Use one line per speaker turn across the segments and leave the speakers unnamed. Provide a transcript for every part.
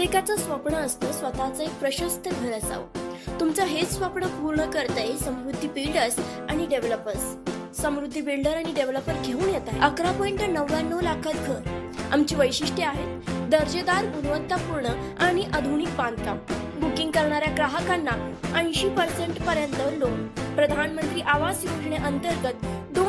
प्रत्येकाचं स्वप्न असतं स्वतःचं एक प्रशस्त घर असावं। तुमचं हेच स्वप्न पूर्ण करतंय समृद्धी बिल्डर्स आणि डेव्हलपर्स। समृद्धी बिल्डर आणि डेव्हलपर घेऊन येत आहे 11.99 लाखात घर। आमची वैशिष्ट्ये आहेत दर्जेदार, गुणवत्तापूर्ण आणि आधुनिक बांधकाम। बुकिंग करणाऱ्या ग्राहकांना 80% पर्यंत लोन। प्रधानमंत्री आवास योजनेअंतर्गत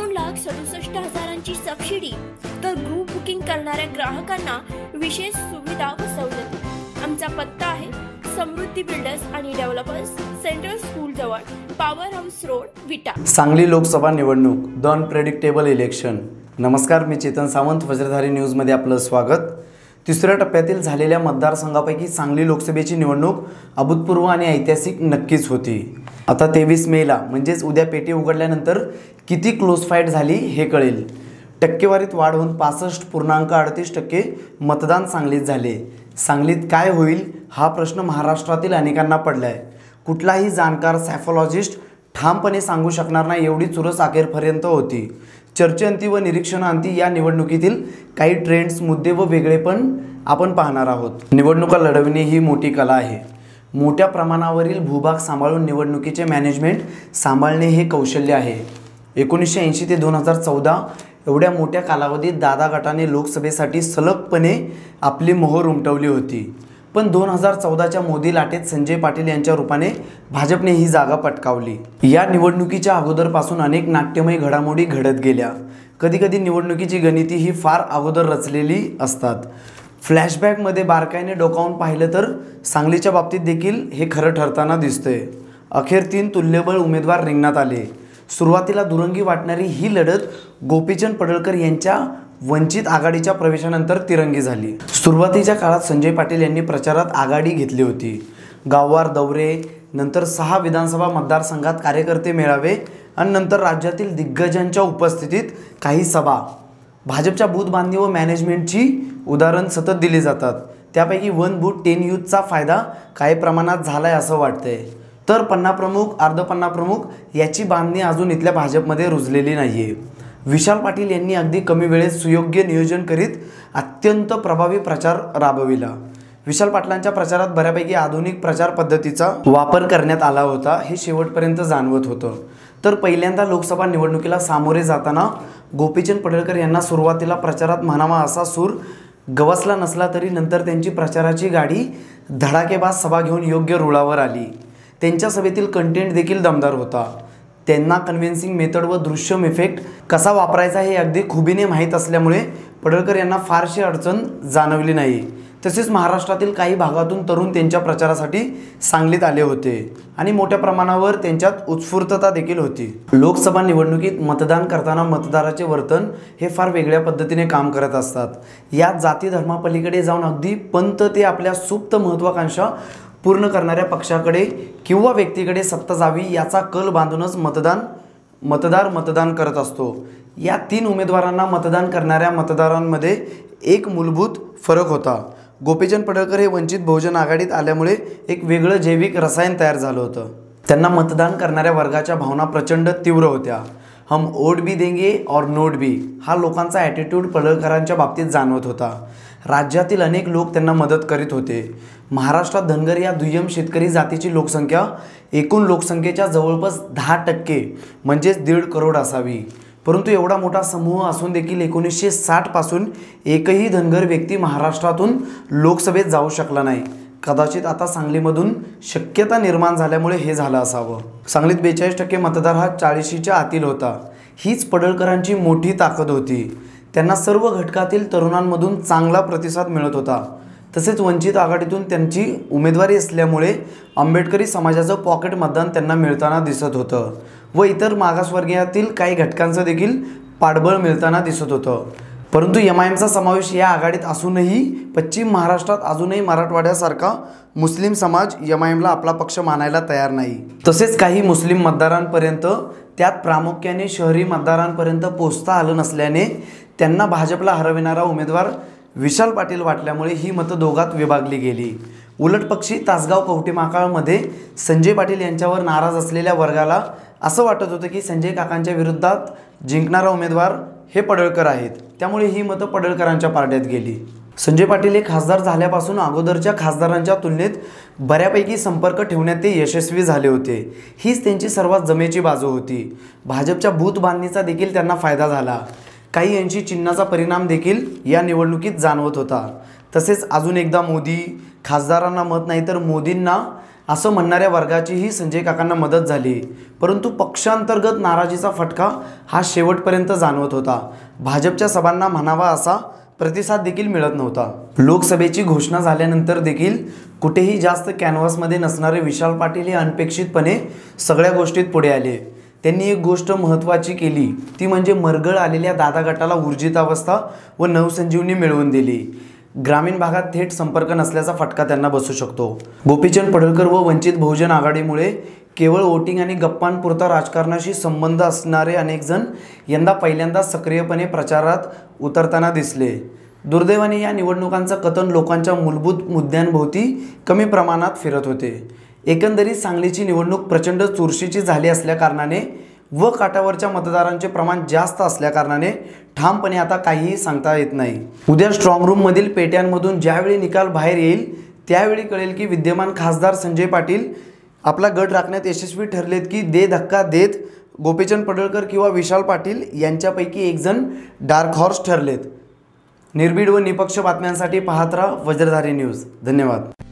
2,67,000ची सबसिडी, तर ग्रुप बुकिंग करणाऱ्या ग्राहकांना विशेष सुविधा व सवलती। आमचा पत्ता आहे समृद्धी बिल्डर्स आणि डेव्हलपर्स, सेंट्रल स्कूल जवळ, power house road, Vita.
Sangli Lok Sabha निवडणूक, द अनप्रेडिक्टेबल इलेक्शन। नमस्कार, मी चेतन सावंत, वज्रधारी न्यूजमध्ये आपलं स्वागत। तिसऱ्या टप्प्यातील झालेल्या मतदारसंघापैकी सांगली लोकसभेची निवडणूक अभूतपूर्व आणि ऐतिहासिक नक्कीच होती। आता 23 मेला म्हणजेच उद्या पेटी उघडल्यानंतर किती क्लोज फाईट झाली हे कळेल। टक्केवारीत वाढ होऊन 65.38% मतदान सांगलीत झाले। सांगलीत काय होईल हा प्रश्न महाराष्ट्रातील अनेकांना पडलाय। कुठलाही जाणकार सायकोलॉजिस्ट ठामपणे सांगू शकणार नाही एवढी चुरस अखेरपर्यंत होती। चर्चेअंती व निरीक्षणाअंती या निवडणुकीतील काही ट्रेंड्स, मुद्दे व वेगळेपण आपण पाहणार आहोत। निवडणुका लढविणे ही मोठी कला आहे। मोठ्या प्रमाणावरील भूभाग सांभाळून निवडणुकीचे मॅनेजमेंट सांभाळणे हे कौशल्य आहे। 1980 ते 2014 एवढ्या मोठ्या कालावधीत दादा गटाने लोकसभेसाठी सलगपणे आपली मोहर उमटवली होती। पण 2014च्या मोदी लाटेत संजय पाटील यांच्या रूपाने भाजपने ही जागा पटकावली। या निवडणुकीच्या अगोदरपासून अनेक नाट्यमय घडामोडी घडत गेल्या। कधीकधी निवडणुकीची गणिती ही फार अगोदर रचलेली असतात। फ्लॅशबॅकमध्ये बारकाईने डोकावून पाहिलं तर सांगलीच्या बाबतीत देखील हे खरं ठरताना दिसतंय। अखेर 3 तुल्यबळ उमेदवार रिंगणात आले। सुरुवातीला दुरंगी वाटणारी ही लढत गोपीचंद पडळकर यांच्या वंचित आघाडीच्या प्रवेशानंतर तिरंगी झाली। सुरुवातीच्या काळात संजय पाटील यांनी प्रचारात आघाडी घेतली होती। गाववार दौरे, नंतर 6 विधानसभा मतदारसंघात कार्यकर्ते मेळावे आणि नंतर राज्यातील दिग्गजांच्या उपस्थितीत काही सभा। भाजपच्या बूथ बांधणी व मॅनेजमेंटची उदाहरण सतत दिली जातात। त्यापैकी 1 बूथ 10 यूथचा फायदा काही प्रमाणात झालाय असं वाटतंय। तर पन्ना प्रमुख, अर्धपन्ना प्रमुख याची बांधणी अजून इथल्या भाजपमध्ये रुजलेली नाहीये। विशाल पाटील यांनी अगदी कमी वेळेत सुयोग्य नियोजन करीत अत्यंत प्रभावी प्रचार राबविला। विशाल पाटलांच्या प्रचारात बऱ्यापैकी आधुनिक प्रचार पद्धतीचा वापर करण्यात आला होता हे शेवटपर्यंत जाणवत होतं। तर पहिल्यांदा लोकसभा निवडणुकीला सामोरे जाताना गोपीचंद पडळकर यांना सुरुवातीला प्रचारात म्हणावा असा सूर गवसला नसला तरी नंतर त्यांची प्रचाराची गाडी धडाकेबाज सभा घेऊन योग्य रुळावर आली। त्यांच्या सभेतील कंटेंट देखील दमदार होता। त्यांना कन्व्हिन्सिंग मेथड व दृश्यम इफेक्ट कसा वापरायचा हे अगदी खुबीने माहीत असल्यामुळे पडळकर यांना फारशी अडचण जाणवली नाही। तसेच महाराष्ट्रातील काही भागातून तरुण त्यांच्या प्रचारासाठी सांगलीत आले होते आणि मोठ्या प्रमाणावर त्यांच्यात उत्स्फूर्तता देखील होती। लोकसभा निवडणुकीत मतदान करताना मतदाराचे वर्तन हे फार वेगळ्या पद्धतीने काम करत असतात। यात जाती धर्मापलीकडे जाऊन अगदी पंत ते आपल्या सुप्त महत्त्वाकांक्षा पूर्ण करणाऱ्या पक्षाकडे किंवा व्यक्तीकडे सत्ता जावी याचा कल बांधूनच मतदार मतदान करत असतो। या 3 उमेदवारांना मतदान करणाऱ्या मतदारांमध्ये एक मूलभूत फरक होता। गोपीचंद पडळकर हे वंचित बहुजन आघाडीत आल्यामुळे एक वेगळं जैविक रसायन तयार झालं होतं। त्यांना मतदान करणाऱ्या वर्गाच्या भावना प्रचंड तीव्र होत्या। हम वोट भी देंगे और नोट भी हा लोकांचा ॲटिट्यूड पडळकरांच्या बाबतीत जाणवत होता। राज्यातील अनेक लोक त्यांना मदत करीत होते। महाराष्ट्रात धनगर या दुय्यम शेतकरी जातीची लोकसंख्या एकूण लोकसंख्येच्या जवळपास 10% म्हणजेच 1.5 करोड असावी। परंतु एवढा मोठा समूह असून देखील 1960 पासून एकही धनगर व्यक्ती महाराष्ट्रातून लोकसभेत जाऊ शकला नाही। कदाचित आता सांगलीमधून शक्यता निर्माण झाल्यामुळे हे झालं असावं। सांगलीत 42% मतदार हा 40च्या आतील होता। हीच पडळकरांची मोठी ताकद होती। त्यांना सर्व घटकातील तरुणांमधून चांगला प्रतिसाद मिळत होता। तसेच वंचित आघाडीतून त्यांची उमेदवारी असल्यामुळे आंबेडकरी समाजाचं पॉकेट मतदान त्यांना मिळताना दिसत होतं व इतर मागासवर्गीयातील काही घटकांचं देखील पाठबळ मिळताना दिसत होतं। परंतु MIMचा समावेश या आघाडीत असूनही पश्चिम महाराष्ट्रात अजूनही मराठवाड्यासारखा मुस्लिम समाज MIMला आपला पक्ष मानायला तयार नाही। तसेच काही मुस्लिम मतदारांपर्यंत, त्यात प्रामुख्याने शहरी मतदारांपर्यंत पोहोचता आलं नसल्याने त्यांना भाजपला हरविणारा उमेदवार विशाल पाटील वाटल्यामुळे ही मतं दोघात विभागली गेली। उलटपक्षी तासगाव कवठेमहांकाळमध्ये संजय पाटील यांच्यावर नाराज असलेल्या वर्गाला असं वाटत होतं की संजय काकांच्या विरोधात जिंकणारा उमेदवार हे पडळकर आहेत, त्यामुळे ही मतं पडळकरांच्या पारड्यात गेली। संजय पाटील हे खासदार झाल्यापासून अगोदरच्या खासदारांच्या तुलनेत बऱ्यापैकी संपर्क ठेवण्यात ते यशस्वी झाले होते। हीच त्यांची सर्वात जमेची बाजू होती। भाजपच्या बूथ बांधणीचा देखील त्यांना फायदा झाला। काही ऐंशी चिन्हाचा परिणाम देखील या निवडणुकीत जाणवत होता। तसेच अजून एकदा मोदी, खासदारांना मत नाही तर मोदींना असं म्हणणाऱ्या वर्गाचीही संजय काकांना मदत झाली। परंतु पक्षांतर्गत नाराजीचा फटका हा शेवटपर्यंत जाणवत होता। भाजपच्या सभांना म्हणावा असा प्रतिसाद देखील मिळत नव्हता। लोकसभेची घोषणा झाल्यानंतर देखील कुठेही जास्त कॅनव्हासमध्ये नसणारे विशाल पाटील हे अनपेक्षितपणे सगळ्या गोष्टीत पुढे आले। त्यांनी एक गोष्ट महत्त्वाची केली, ती म्हणजे मरगळ आलेल्या दादा गटाला ऊर्जितावस्था व नवसंजीवनी मिळवून दिली। ग्रामीण भागात थेट संपर्क नसल्याचा फटका त्यांना बसू शकतो। गोपीचंद पडळकर व वंचित बहुजन आघाडीमुळे केवळ वोटिंग आणि गप्पांपुरता राजकारणाशी संबंध असणारे अनेक जण यंदा पहिल्यांदा सक्रियपणे प्रचारात उतरताना दिसले। दुर्दैवाने या निवडणुकांचा कथन लोकांच्या मूलभूत मुद्द्यांभोवती कमी प्रमाणात फिरत होते। एकंदरीत सांगलीची निवडणूक प्रचंड चुरशीची झाली असल्याकारणाने व काठावरच्या मतदारांचे प्रमाण जास्त असल्याकारणाने ठामपणे आता काहीही सांगता येत नाही। उद्या स्ट्रॉंग रूम मधील पेट्यांमधून ज्यावेळी निकाल बाहेर येईल त्यावेळी कळेल की विद्यमान खासदार संजय पाटील आपला गड राखण्यात यशस्वी ठरलेत की दे धक्का देत गोपीचंद पडळकर किंवा विशाल पाटील यांच्यापैकी एक जण डार्क हॉर्स ठरलेत। निर्भीड व निपक्ष बातम्यांसाठी पाहत राहा वज्रधारी न्यूज। धन्यवाद।